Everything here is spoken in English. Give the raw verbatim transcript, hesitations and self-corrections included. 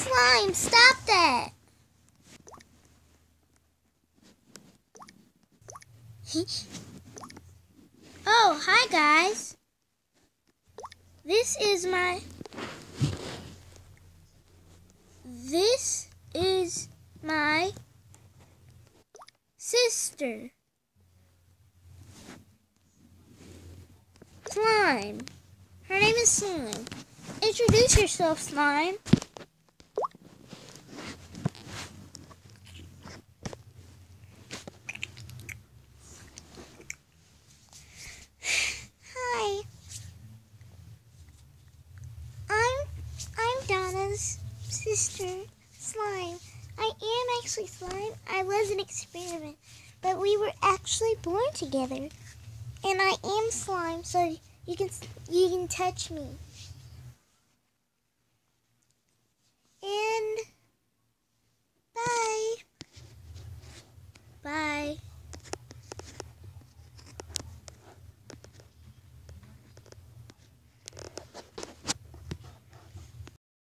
Slime, stop that! Oh, hi guys. This is my... This is my sister. Slime. Her name is Slime. Introduce yourself, Slime. Hi. I'm I'm Donna's sister, Slime. I am actually Slime. I was an experiment, but we were actually born together. And I am Slime, so you can you can touch me.